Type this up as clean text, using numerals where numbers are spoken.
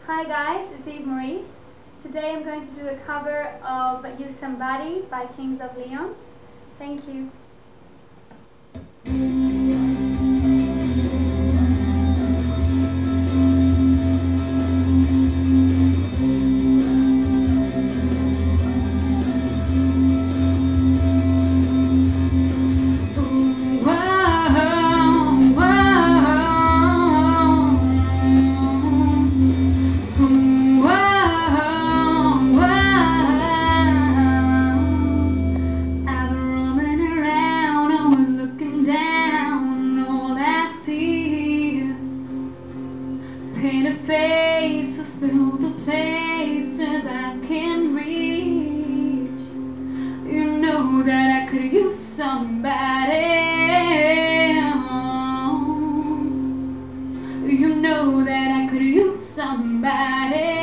Hi guys, it's Maurice. Today I'm going to do a cover of You Somebody by Kings of Leon. Thank you. Paint a face, to spill the places I can reach. You know that I could use somebody. You know that I could use somebody.